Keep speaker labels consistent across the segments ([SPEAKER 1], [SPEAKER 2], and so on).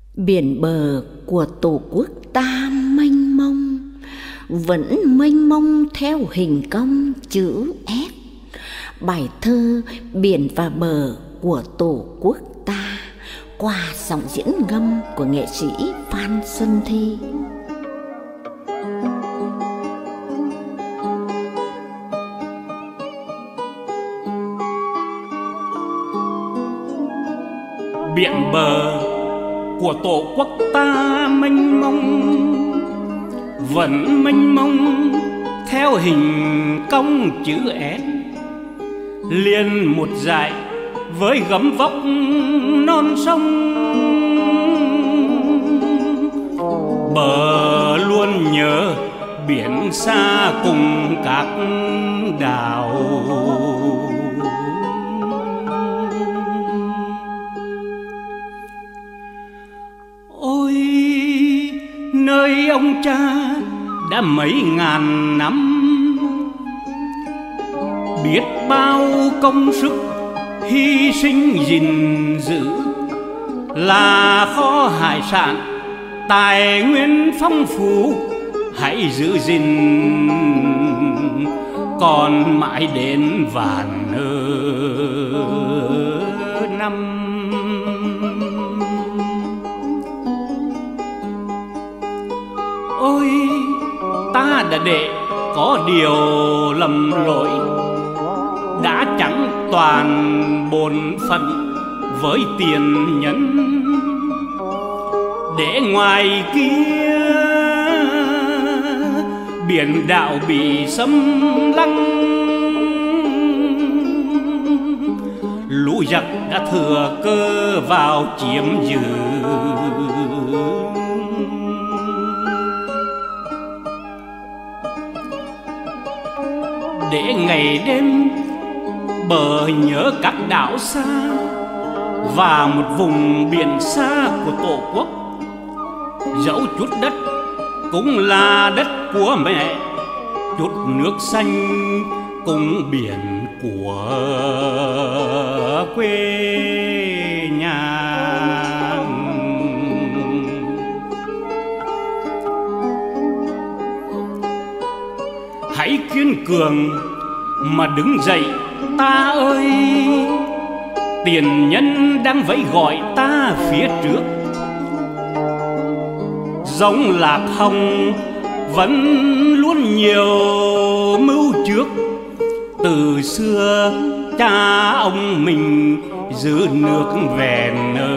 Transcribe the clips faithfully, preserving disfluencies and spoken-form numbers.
[SPEAKER 1] Biển bờ của Tổ quốc ta mênh mông, vẫn mênh mông theo hình cong chữ S. Bài thơ Biển và bờ của Tổ quốc ta qua giọng diễn ngâm của nghệ sĩ Phan Xuân Thi.
[SPEAKER 2] Biển bờ của Tổ quốc ta mênh mông, vẫn mênh mông theo hình cong chữ S, liền một dải với gấm vóc non sông. Bờ luôn nhớ biển xa cùng các đảo, ôi nơi ông cha đã mấy ngàn năm, biết bao công sức hy sinh gìn giữ, là kho hải sản tài nguyên phong phú, hãy giữ gìn còn mãi đến vạn năm. Ôi ta đã để có điều lầm lỗi, đã chẳng toàn bổn phận với tiền nhân, để ngoài kia biển đảo bị xâm lăng, lũ giặc đã thừa cơ vào chiếm giữ. Để ngày đêm bờ nhớ các đảo xa và một vùng biển xa của Tổ quốc, dẫu chút đất cũng là đất của mẹ, chút nước xanh cũng biển của quê nhà. Hãy kiên cường mà đứng dậy ta ơi, tiền nhân đang vẫy gọi ta phía trước. Giống Lạc Hồng vẫn luôn nhiều mưu trước, từ xưa cha ông mình giữ nước vẹn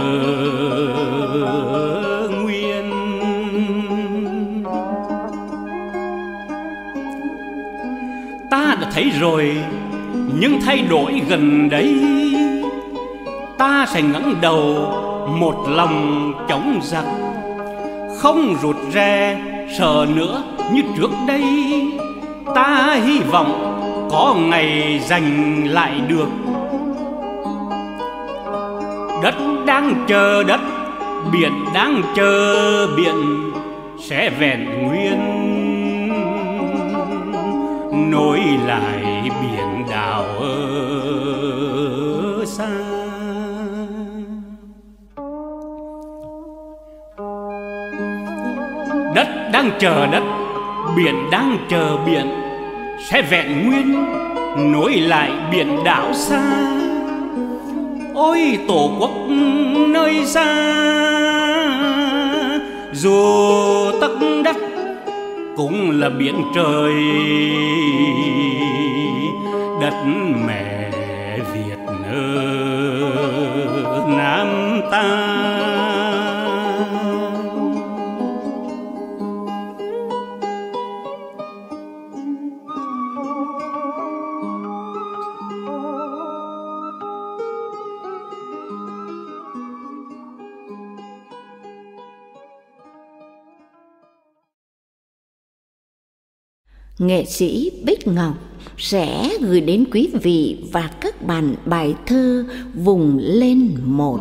[SPEAKER 2] nguyên. Ta đã thấy rồi những thay đổi gần đây, ta sẽ ngẩng đầu một lòng chống giặc, không rụt rè sợ nữa như trước đây. Ta hy vọng có ngày giành lại được, đất đang chờ đất, biển đang chờ biển, sẽ vẹn nguyên nối lại biển đảo ở xa. Đất đang chờ đất, biển đang chờ biển, sẽ vẹn nguyên nối lại biển đảo xa. Ôi Tổ quốc nơi xa, dù tấc đất cũng là biển trời, đất mẹ Việt Nam ta.
[SPEAKER 1] Nghệ sĩ Bích Ngọc sẽ gửi đến quý vị và các bạn bài thơ Vùng Lên Một.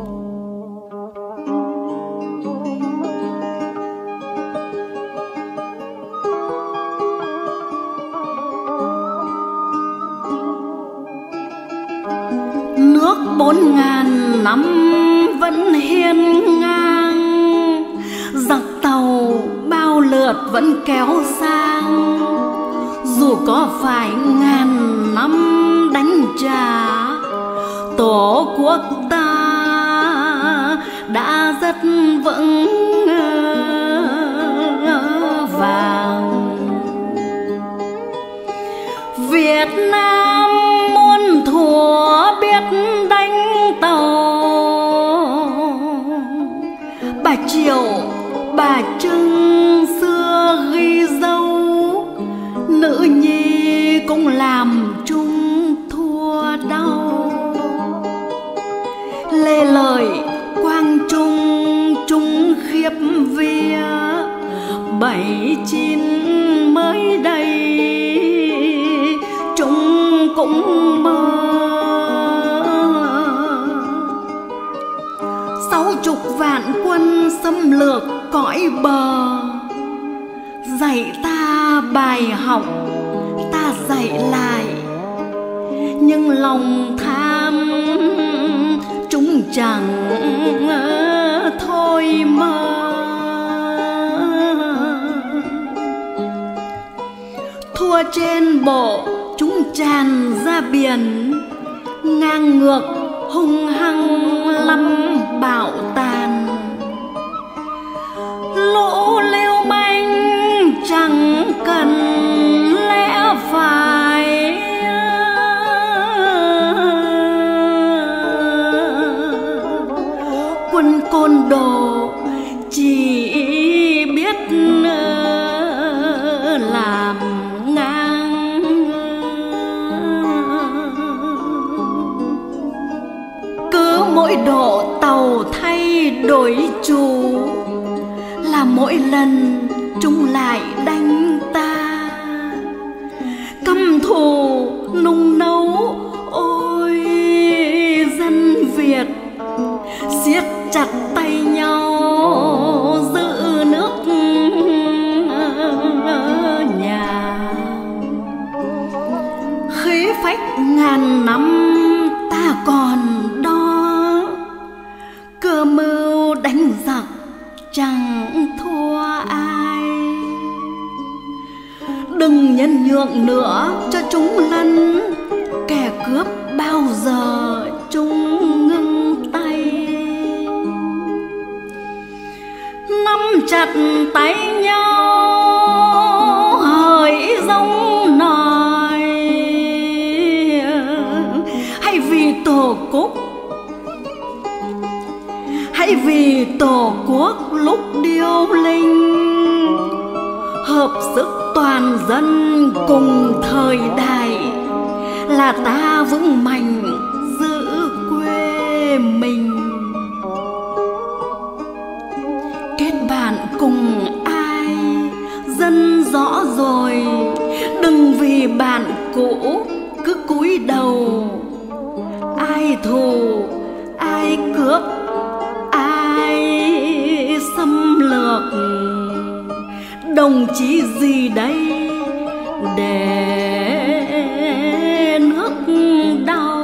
[SPEAKER 3] Nước bốn ngàn năm vẫn hiên ngang,
[SPEAKER 1] lượt vẫn kéo sang, dù có phải ngàn năm đánh trả, Tổ quốc ta đã rất vững vàng. Việt Nam muôn thuở biết đánh tàu, bà Triệu bà Trưng xưa ghi dấu, nữ nhi cũng làm chung thua đau. Lê Lợi Quang Trung trung khiếp vía, bảy chín mới đây chúng cũng mơ. Sáu chục vạn quân xâm lược cõi bờ, dạy ta bài học ta dạy lại, nhưng lòng tham chúng chẳng thôi mơ. Thua trên bộ chúng tràn ra biển, ngang ngược hung hăng lắm bạo tàn. Lũ lưu manh chẳng cần lẽ phải, quân côn đồ chỉ biết làm ngang. Cứ mỗi độ tàu thay đổi chủ, là mỗi lần chúng lại đánh ta. Căm thù nung nấu ôi dân Việt, siết chặt tay nhau giữ nước nhà. Khí phách ngàn năm ta còn đó, cơ mưu đánh giặc chẳng thua ai. Đừng nhân nhượng nữa cho chúng lân, kẻ cướp bao giờ chúng ngưng tay. Nắm chặt tay nhau hỡi giống nòi, hay vì Tổ quốc, hãy vì Tổ quốc lúc điêu linh, hợp sức toàn dân cùng thời đại, là ta vững mạnh giữ quê mình. Kết bạn cùng ai dân rõ rồi, đừng vì bạn cũ cứ cúi đầu. Ai thù ai cướp ai xâm lược, đồng chí gì đây để nước đau.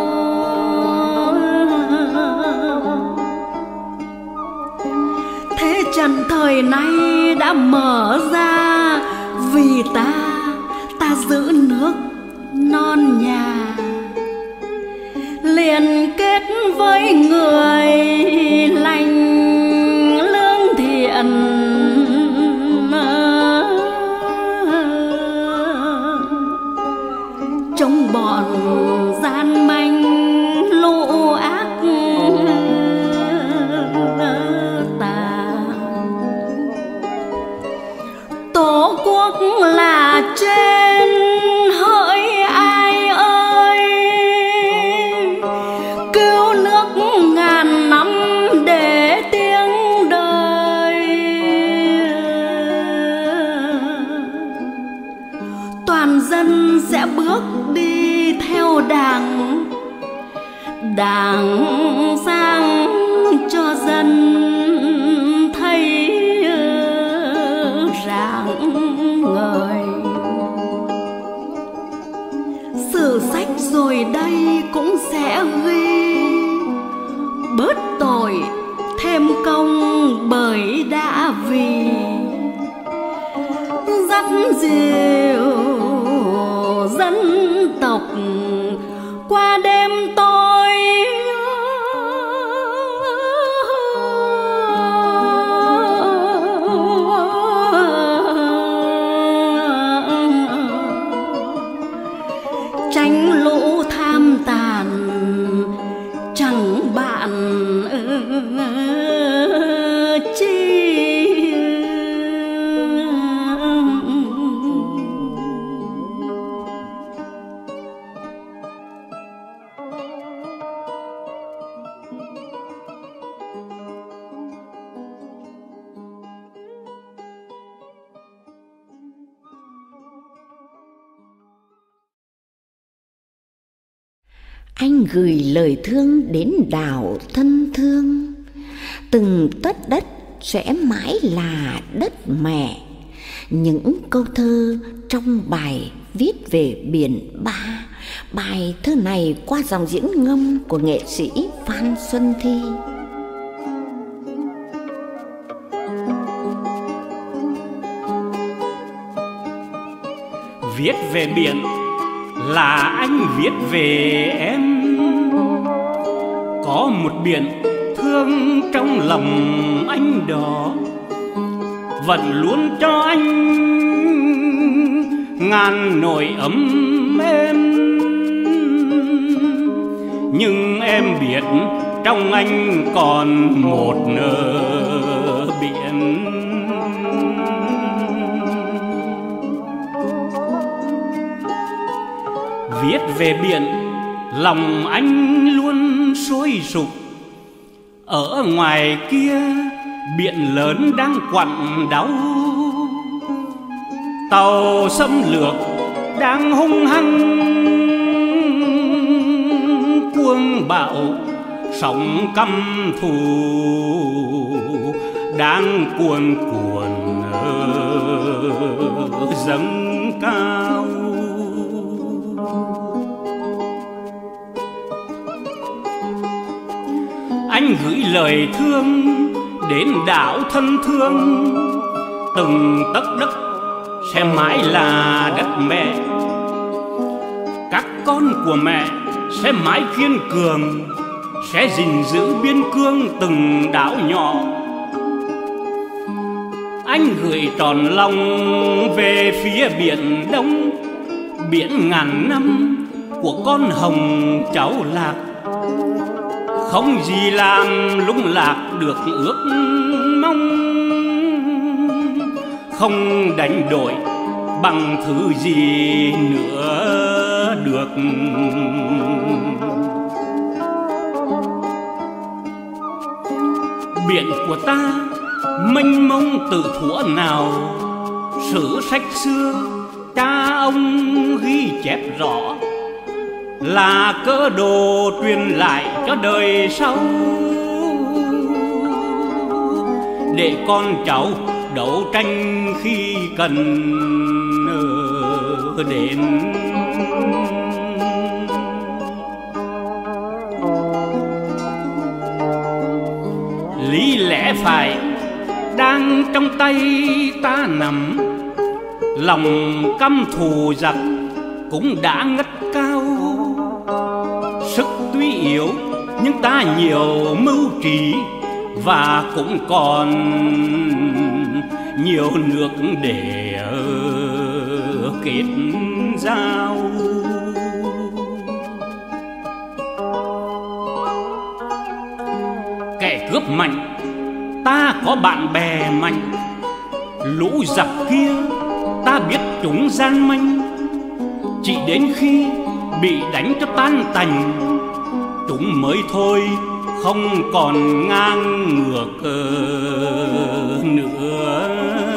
[SPEAKER 1] Thế trận thời nay đã mở ra, vì ta ta giữ nước non nhà. Liên kết với người lành lương thiện, chống bọn gian manh lũ ác tà. Tổ quốc là trên hỡi ai ơi, cứu nước ngàn năm để diệu dân tộc qua đêm tôi tranh lũ tham tàn chẳng bạn chi. Anh gửi lời thương đến đảo thân thương, từng tấc đất sẽ mãi là đất mẹ. Những câu thơ trong bài viết về biển Ba. Bài thơ này qua dòng diễn ngâm của nghệ sĩ Phan Xuân Thi.
[SPEAKER 2] Viết về biển là anh viết về em, có một biển thương trong lòng anh đó, vẫn luôn cho anh ngàn nỗi ấm êm. Nhưng em biết trong anh còn một nửa biển. Viết về biển, lòng anh luôn sôi sục. Ở ngoài kia, biển lớn đang quặn đau, tàu xâm lược đang hung hăng cuồng bạo, sóng căm thù đang cuồn cuộn dâng cao. Anh gửi lời thương đến đảo thân thương, từng tấc đất sẽ mãi là đất mẹ. Các con của mẹ sẽ mãi kiên cường, sẽ gìn giữ biên cương từng đảo nhỏ. Anh gửi tròn lòng về phía biển Đông, biển ngàn năm của con hồng cháu Lạc. Không gì làm lung lạc được ước mong, không đánh đổi bằng thứ gì nữa được. Biển của ta mênh mông từ thuở nào, sử sách xưa cha ông ghi chép rõ, là cớ đồ truyền lại cho đời sau, để con cháu đấu tranh khi cần đến. Lý lẽ phải đang trong tay ta nắm, lòng căm thù giặc cũng đã ngất cao. Sức tuy yếu nhưng ta nhiều mưu trí, và cũng còn nhiều nước để kết giao. Kẻ cướp mạnh ta có bạn bè mạnh, lũ giặc kia ta biết chúng gian manh. Chỉ đến khi bị đánh cho tan tành, chúng mới thôi không còn ngang ngược nữa.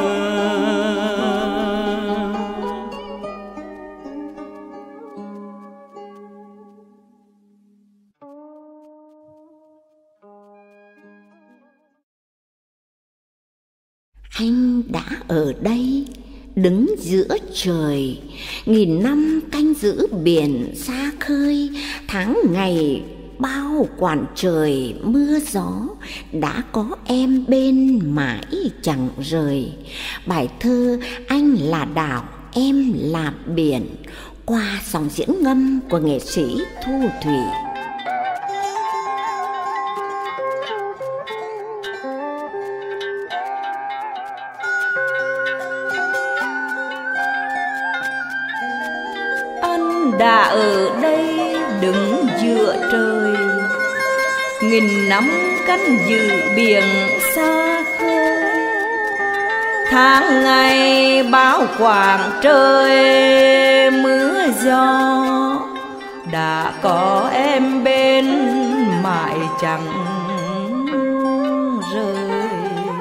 [SPEAKER 1] Anh đã ở đây đứng giữa trời, nghìn năm canh giữ biển xa khơi. Tháng ngày bao quản trời mưa gió, đã có em bên mãi chẳng rời. Bài thơ Anh là đảo em là biển qua dòng diễn ngâm của nghệ sĩ Thu Thủy.
[SPEAKER 3] Anh đã ở đây đứng giữa trời, nghìn năm canh giữ biển xa khơi. Tháng ngày bao quảng trời mưa gió, đã có em bên mãi chẳng rời.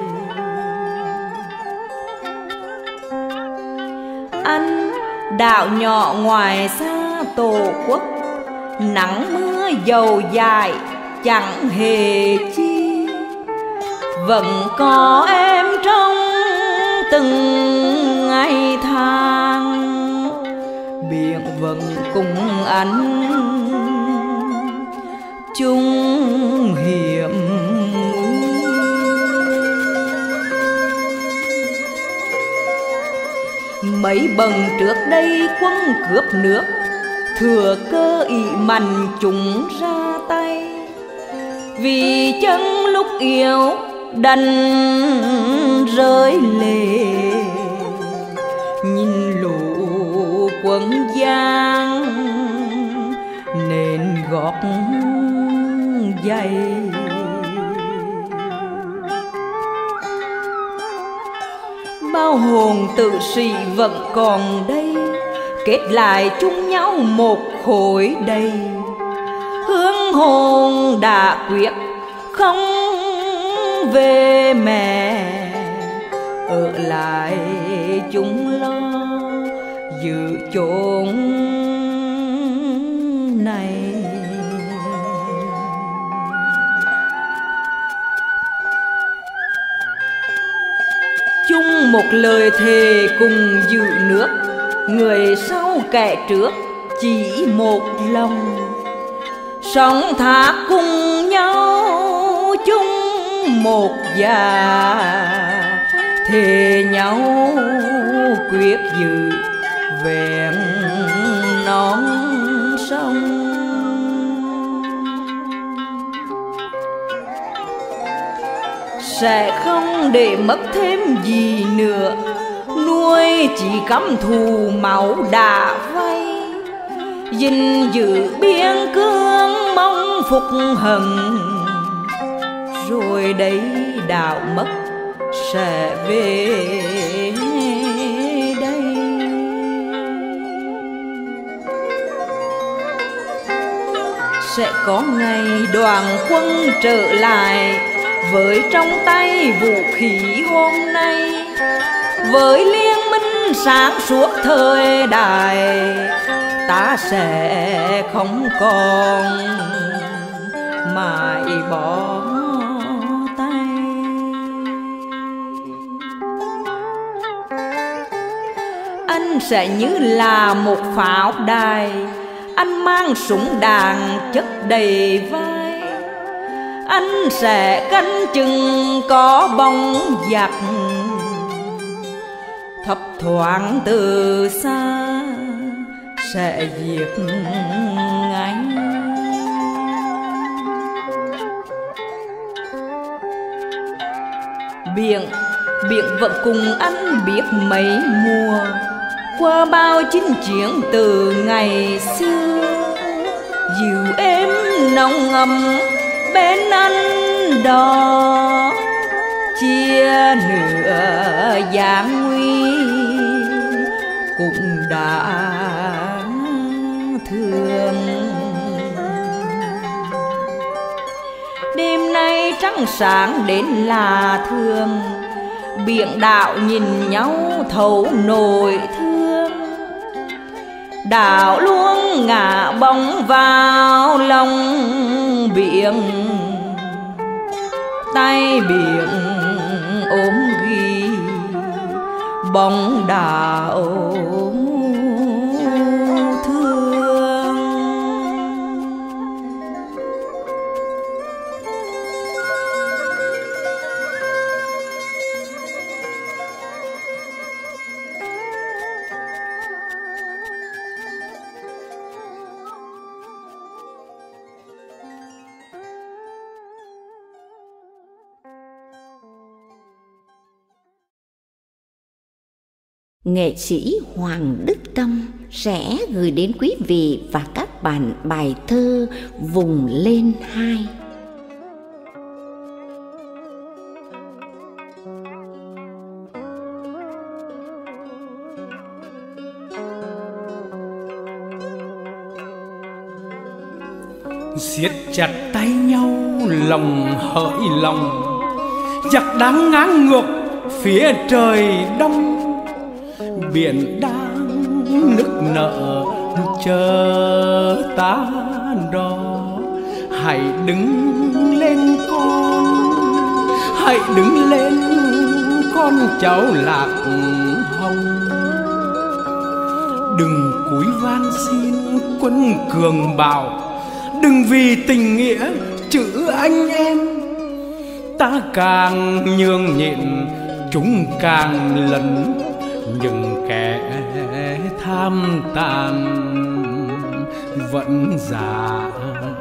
[SPEAKER 3] Anh đảo nhỏ ngoài xa tổ quốc, nắng mưa dầu dài chẳng hề chi, vẫn có em trong từng ngày tháng. Biển vẫn cùng anh chung hiểm nguy. Mấy bần trước đây quân cướp nước, thừa cơ ỷ mạnh chúng ra tay. Vì chân lúc yêu đành rơi lệ, nhìn lũ quân Giang nên gót giày. Bao hồn tự sĩ vẫn còn đây, kết lại chung nhau một khối đầy. Hương hồn đã quyết không về mẹ, ở lại chúng lo giữ chốn này. Chung một lời thề cùng giữ nước, người sau kẻ trước chỉ một lòng. Sống thác cùng nhau chung một già, thề nhau quyết giữ vẹn non sông. Sẽ không để mất thêm gì nữa, nuôi chỉ căm thù máu đã vay. Gìn giữ biên cương mong phục hận, rồi đấy đạo mất sẽ về đây. Sẽ có ngày đoàn quân trở lại, với trong tay vũ khí hôm nay. Với liên minh sáng suốt thời đại, ta sẽ không còn mãi bỏ tay. Anh sẽ như là một pháo đài, anh mang súng đạn chất đầy vai. Anh sẽ canh chừng có bóng giặc, thấp thoáng từ xa sẽ diệt anh. Biển, biển vẫn cùng anh biết mấy mùa, qua bao chinh chiến từ ngày xưa. Dịu êm nồng ấm bên anh đó, chia nửa gian nguy cũng đã thương. Đêm nay trăng sáng đến là thương, biển đảo nhìn nhau thấu nỗi thương. Đảo luôn ngả bóng vào lòng biển, tay biển ôm ghi bóng đảo thương.
[SPEAKER 1] Nghệ sĩ Hoàng Đức Tâm sẽ gửi đến quý vị và các bạn bài thơ Vùng Lên Hai.
[SPEAKER 2] Siết chặt tay nhau, lòng hỡi lòng, giặc đang ngáng ngược phía trời đông. Biển đang nức nở chờ ta đó. Hãy đứng lên con, hãy đứng lên con cháu Lạc Hồng. Đừng cúi van xin quân cường bào, đừng vì tình nghĩa chữ anh em. Ta càng nhường nhịn chúng càng lấn, những kẻ tham tàn vẫn giả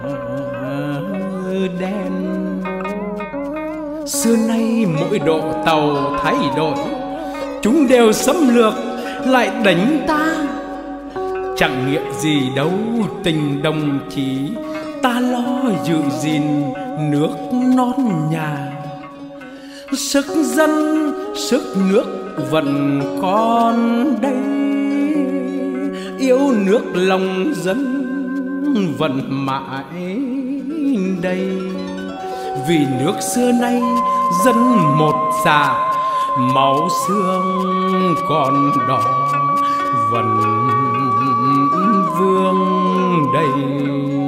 [SPEAKER 2] đen. Xưa nay mỗi độ tàu thay đổi, chúng đều xâm lược lại đánh ta. Chẳng nghĩa gì đâu tình đồng chí, ta lo giữ gìn nước non nhà. Sức dân sức nước vẫn còn đây, yêu nước lòng dân vẫn mãi đây. Vì nước xưa nay dân một dạ, máu xương còn đỏ vẫn vương đây.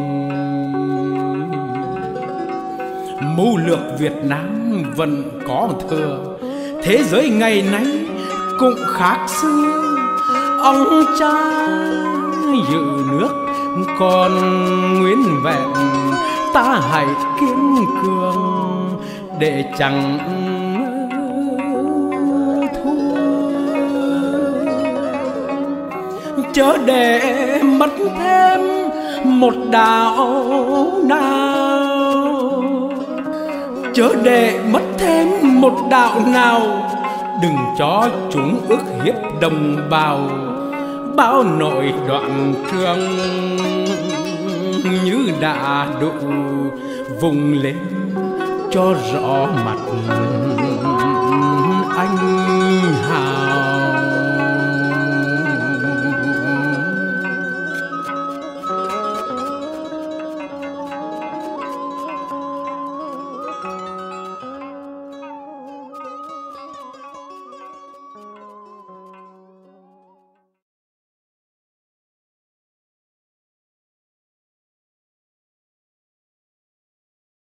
[SPEAKER 2] Mưu lược Việt Nam vẫn có thừa, thế giới ngày nay cũng khác xưa. Ông cha giữ nước còn nguyên vẹn, ta hãy kiên cường để chẳng thua. Chớ để mất thêm một đạo nào, chớ để mất thêm một đạo nào. Đừng cho chúng ức hiếp đồng bào, bao nội đoạn trường như đã đủ vùng lên cho rõ mặt.